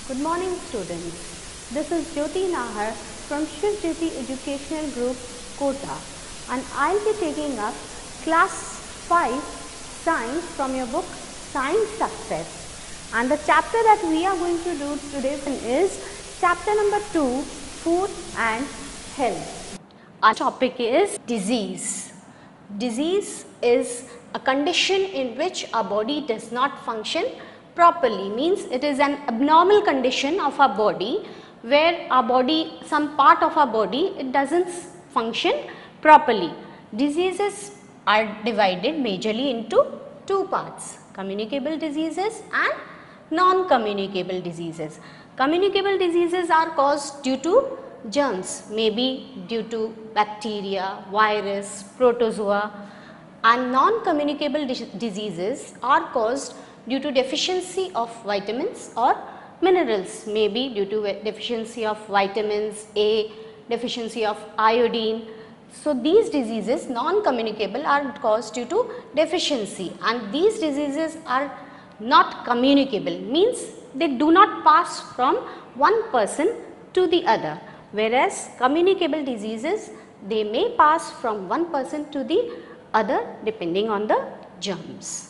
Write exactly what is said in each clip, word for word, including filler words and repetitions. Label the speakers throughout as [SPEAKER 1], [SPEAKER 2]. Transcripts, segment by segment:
[SPEAKER 1] Good morning students. This is Jyoti Nahar from Shiv Jyoti Educational Group, Kota, and I will be taking up class five science from your book Science Success, and the chapter that we are going to do today is chapter number two, food and health. Our topic is disease. Disease is a condition in which our body does not function properly, means it is an abnormal condition of our body where our body, some part of our body, it does not function properly. Diseases are divided majorly into two parts: communicable diseases and non-communicable diseases. Communicable diseases are caused due to germs, maybe due to bacteria, virus, protozoa, and non-communicable diseases are caused due to deficiency of vitamins or minerals, maybe due to deficiency of vitamins A, deficiency of iodine. So, these diseases non-communicable are caused due to deficiency, and these diseases are not communicable, means they do not pass from one person to the other, whereas communicable diseases, they may pass from one person to the other depending on the germs.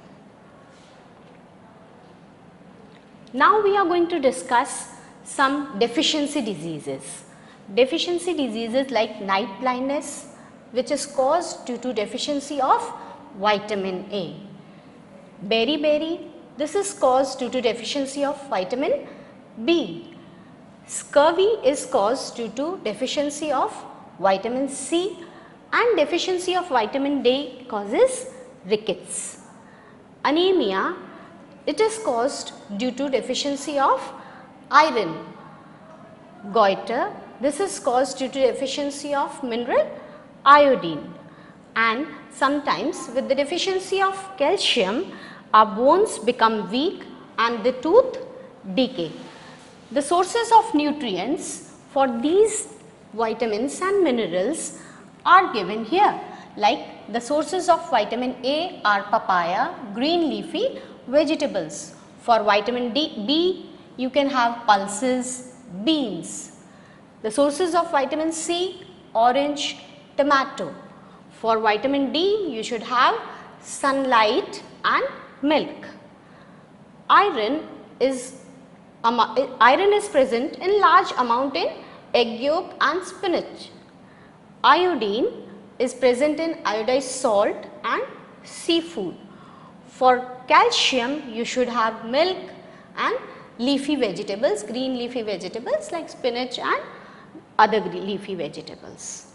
[SPEAKER 1] Now we are going to discuss some deficiency diseases. Deficiency diseases like night blindness, which is caused due to deficiency of vitamin A. Beriberi, this is caused due to deficiency of vitamin B. Scurvy is caused due to deficiency of vitamin C, and deficiency of vitamin D causes rickets. Anemia, it is caused due to deficiency of iron. Goiter, this is caused due to deficiency of mineral iodine, and sometimes with the deficiency of calcium, our bones become weak and the tooth decay. The sources of nutrients for these vitamins and minerals are given here, like the sources of vitamin A are papaya, green leafy vegetables. For vitamin D, B, you can have pulses, beans. The sources of vitamin C, orange, tomato. For vitamin D, you should have sunlight and milk. Iron is iron is present in large amount in egg yolk and spinach. Iodine is present in iodized salt and seafood. For calcium, you should have milk and leafy vegetables, green leafy vegetables like spinach and other leafy vegetables.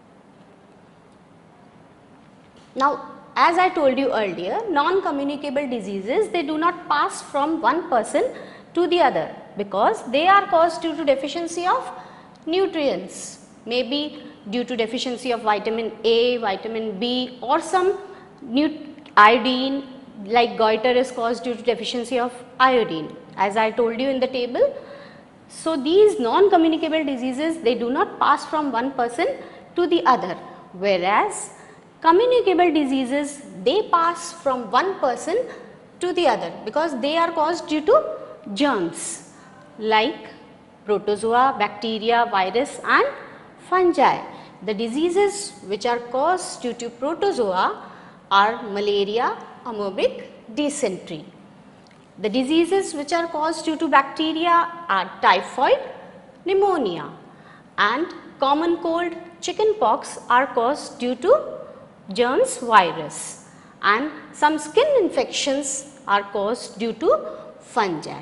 [SPEAKER 1] Now, as I told you earlier, non-communicable diseases, they do not pass from one person to the other because they are caused due to deficiency of nutrients, maybe due to deficiency of vitamin A, vitamin B, or some iodine, like goiter is caused due to deficiency of iodine, as I told you in the table. So, these non-communicable diseases, they do not pass from one person to the other, whereas communicable diseases, they pass from one person to the other because they are caused due to germs like protozoa, bacteria, virus and fungi. The diseases which are caused due to protozoa are malaria, amoebic dysentery. The diseases which are caused due to bacteria are typhoid, pneumonia, and common cold, chickenpox are caused due to germs virus, and some skin infections are caused due to fungi.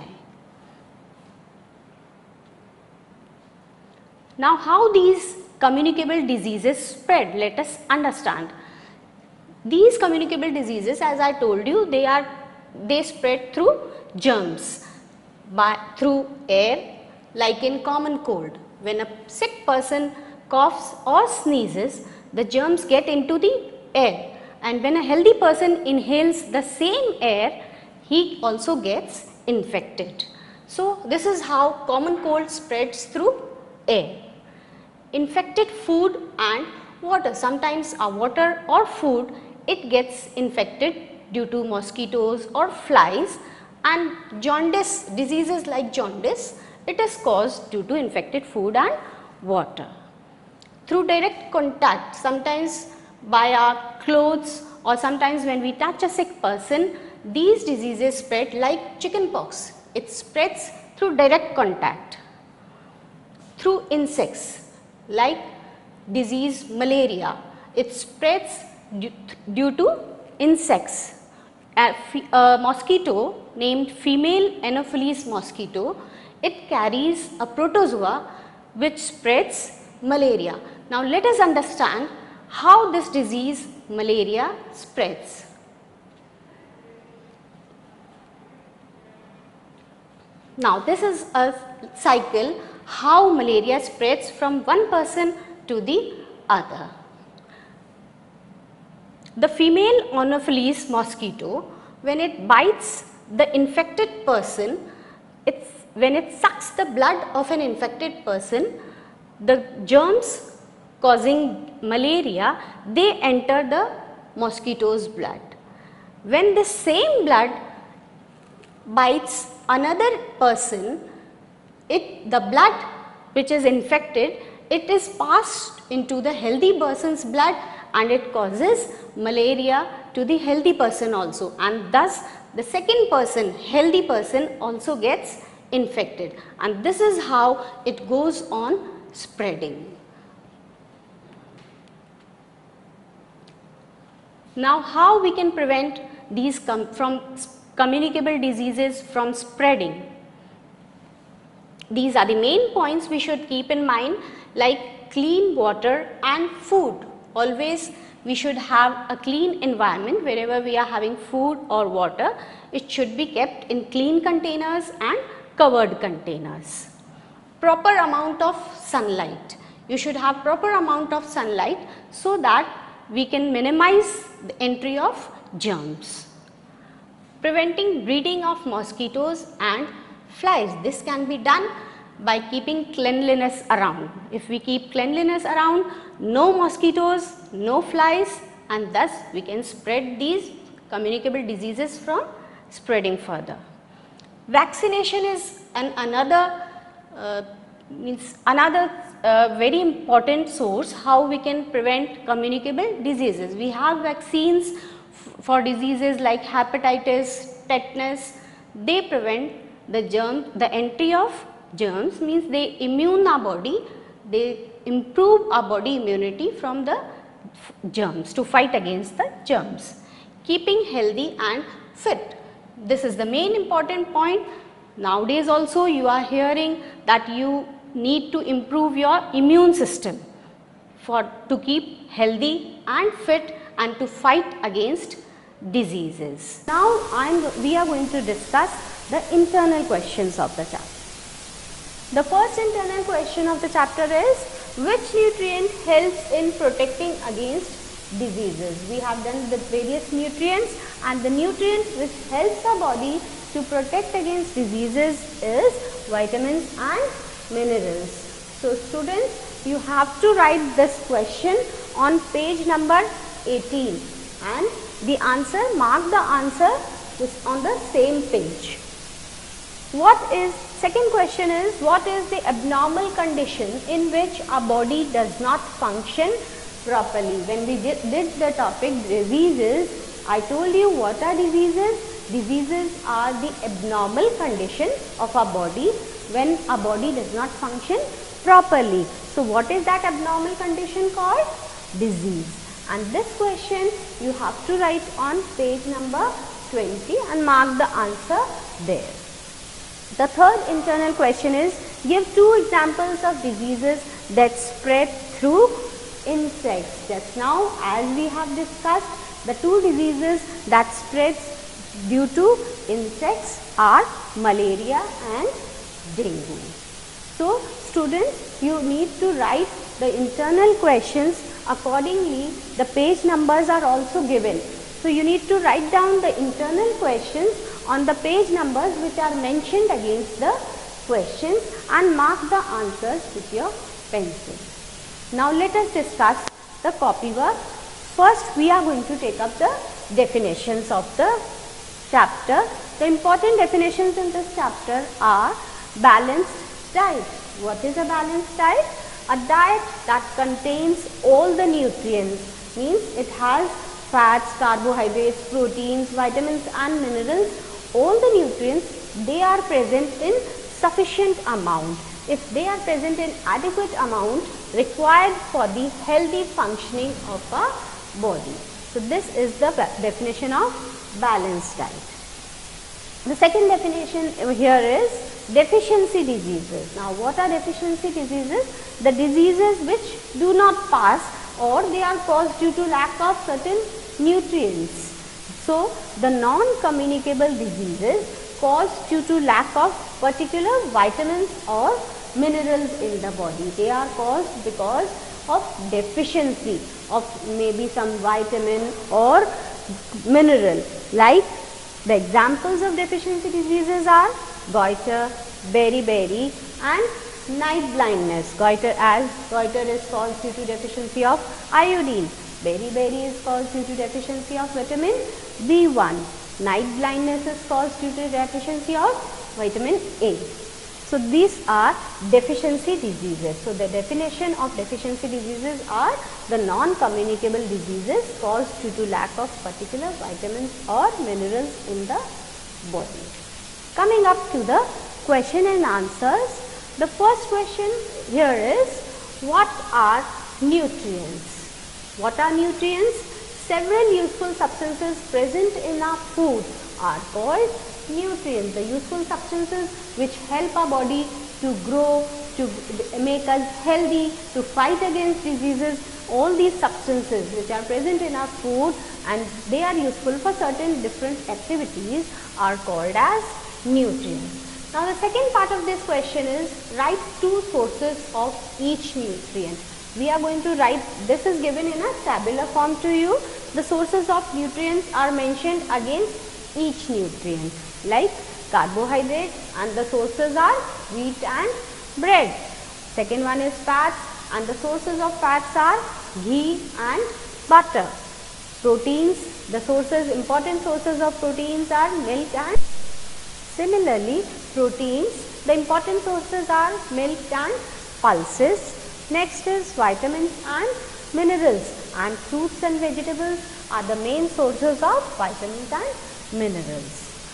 [SPEAKER 1] Now, how these communicable diseases spread, let us understand. These communicable diseases, as I told you, they are they spread through germs, by through air, like in common cold. When a sick person coughs or sneezes, the germs get into the air, and when a healthy person inhales the same air, he also gets infected. So, this is how common cold spreads through air. Infected food and water, sometimes our water or food, it gets infected due to mosquitoes or flies, And jaundice, diseases like jaundice, it is caused due to infected food and water. Through direct contact, sometimes by our clothes or sometimes when we touch a sick person, these diseases spread like chickenpox. It spreads through direct contact. Through insects like disease malaria, it spreads due, due to insects. A, a mosquito named female Anopheles mosquito, it carries a protozoa which spreads malaria. Now let us understand how this disease malaria spreads. Now this is a cycle how malaria spreads from one person to the other. The female Anopheles mosquito, when it bites the infected person, it's, when it sucks the blood of an infected person, the germs causing malaria, they enter the mosquito's blood. When the same blood bites another person, it, the blood which is infected, it is passed into the healthy person's blood and it causes malaria to the healthy person also, and thus the second person, healthy person, also gets infected, and this is how it goes on spreading. Now how we can prevent these com from communicable diseases from spreading? These are the main points we should keep in mind, like clean water and food. Always we should have a clean environment wherever we are having food or water. It should be kept in clean containers and covered containers. Proper amount of sunlight. You should have proper amount of sunlight so that we can minimize the entry of germs. Preventing breeding of mosquitoes and flies. This can be done by keeping cleanliness around. If we keep cleanliness around, no mosquitoes, no flies, and thus we can spread these communicable diseases from spreading further. Vaccination is an another uh, means another uh, very important source how we can prevent communicable diseases. We have vaccines for diseases like hepatitis, tetanus. They prevent the germ, the entry of germs, means they immune our body, they improve our body immunity from the germs to fight against the germs. Keeping healthy and fit. This is the main important point. Nowadays also you are hearing that you need to improve your immune system for to keep healthy and fit and to fight against diseases. Now I am, we are going to discuss the internal questions of the chapter. The first internal question of the chapter is, which nutrient helps in protecting against diseases? We have done the various nutrients, and the nutrient which helps our body to protect against diseases is vitamins and minerals. So students, you have to write this question on page number eighteen, and the answer, mark the answer is on the same page. What is, second question is, what is the abnormal condition in which our body does not function properly? When we did, did the topic diseases, I told you what are diseases. Diseases are the abnormal condition of our body when our body does not function properly. So what is that abnormal condition called? Disease. And this question you have to write on page number twenty and mark the answer there. The third internal question is, give two examples of diseases that spread through insects. Just now, as we have discussed, the two diseases that spreads due to insects are malaria and dengue. So students, you need to write the internal questions accordingly. The page numbers are also given. So you need to write down the internal questions on the page numbers which are mentioned against the questions and mark the answers with your pencil. Now let us discuss the copywork. First we are going to take up the definitions of the chapter. The important definitions in this chapter are balanced diet. What is a balanced diet? A diet that contains all the nutrients, means it has fats, carbohydrates, proteins, vitamins and minerals. All the nutrients, they are present in sufficient amount. If they are present in adequate amount required for the healthy functioning of a body. So this is the definition of balanced diet. The second definition here is deficiency diseases. Now what are deficiency diseases? The diseases which do not pass or they are caused due to lack of certain nutrients. So the non-communicable diseases caused due to lack of particular vitamins or minerals in the body. They are caused because of deficiency of maybe some vitamin or mineral. Like the examples of deficiency diseases are goiter, beriberi and night blindness. Goiter as goiter is caused due to deficiency of iodine. Beriberi is caused due to deficiency of vitamin B one. Night blindness is caused due to deficiency of vitamin A. So these are deficiency diseases. So the definition of deficiency diseases are the non-communicable diseases caused due to lack of particular vitamins or minerals in the body. Coming up to the question and answers. The first question here is, what are nutrients? What are nutrients? Several useful substances present in our food are called nutrients. The useful substances which help our body to grow, to make us healthy, to fight against diseases, all these substances which are present in our food and they are useful for certain different activities are called as nutrients. Now the second part of this question is, write two sources of each nutrient. We are going to write, this is given in a tabular form to you. The sources of nutrients are mentioned against each nutrient, like carbohydrates, and the sources are wheat and bread. Second one is fats, and the sources of fats are ghee and butter. Proteins, the sources, important sources of proteins are milk and similarly proteins, the important sources are milk and pulses. Next is vitamins and minerals, and fruits and vegetables are the main sources of vitamins and minerals.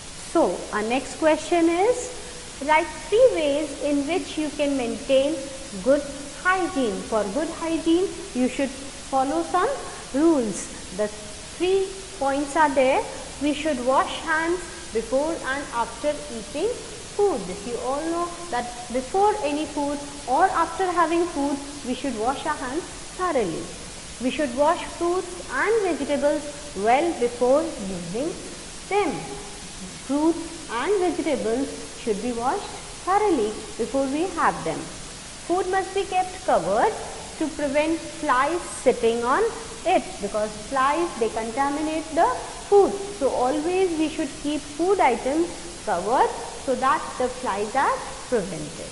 [SPEAKER 1] So our next question is, write three ways in which you can maintain good hygiene. For good hygiene you should follow some rules. The three points are there. We should wash hands before and after eating food. You all know that before any food or after having food we should wash our hands thoroughly. We should wash fruits and vegetables well before using them. Fruits and vegetables should be washed thoroughly before we have them. Food must be kept covered to prevent flies sitting on it, because flies, they contaminate the food. So always we should keep food items covered so that the flies are prevented.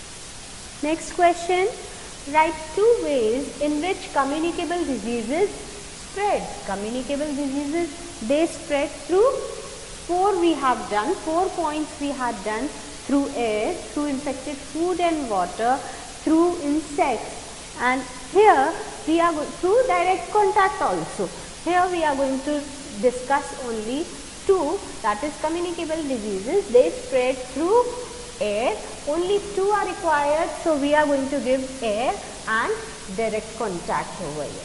[SPEAKER 1] Next question, write two ways in which communicable diseases spread. Communicable diseases, they spread through four we have done, four points we had done: through air, through infected food and water, through insects, and here we are through direct contact also. Here we are going to discuss only two, that is communicable diseases. They spread through air. Only two are required, so we are going to give air and direct contact over here.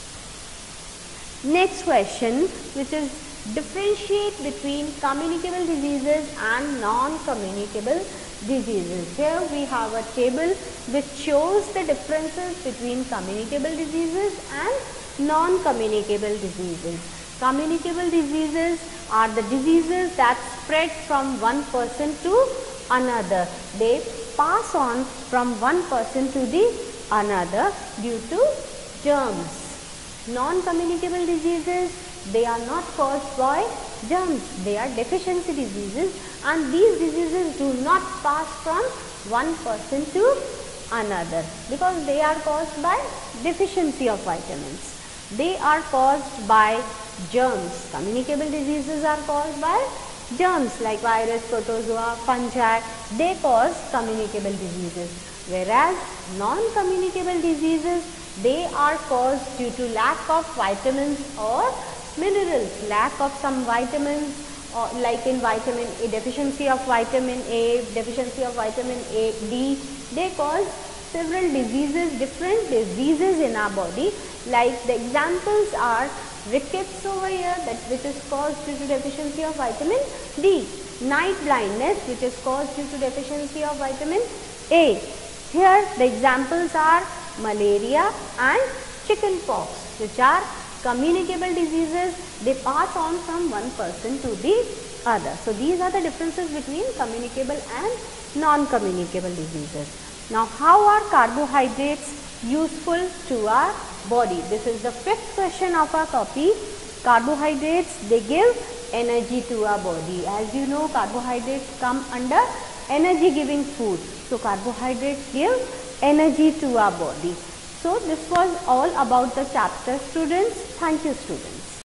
[SPEAKER 1] Next question, which is differentiate between communicable diseases and non-communicable diseases. Here we have a table which shows the differences between communicable diseases and non-communicable diseases. Communicable diseases are the diseases that spread from one person to another. They pass on from one person to the another due to germs. Non-communicable diseases, they are not caused by germs. They are deficiency diseases, and these diseases do not pass from one person to another because they are caused by deficiency of vitamins. They are caused by germs. Communicable diseases are caused by germs like virus, protozoa, fungi, they cause communicable diseases. Whereas non-communicable diseases, they are caused due to lack of vitamins or minerals, lack of some vitamins, or like in vitamin A, deficiency of vitamin A, deficiency of vitamin A, D, they cause several diseases, different diseases in our body. Like the examples are rickets over here, that which is caused due to deficiency of vitamin D, night blindness which is caused due to deficiency of vitamin A. Here the examples are malaria and chicken pox, which are communicable diseases. They pass on from one person to the other. So these are the differences between communicable and non-communicable diseases. Now, how are carbohydrates useful to our body? This is the fifth question of our copy. Carbohydrates, they give energy to our body. As you know, carbohydrates come under energy giving food. So carbohydrates give energy to our body. So this was all about the chapter, students. Thank you, students.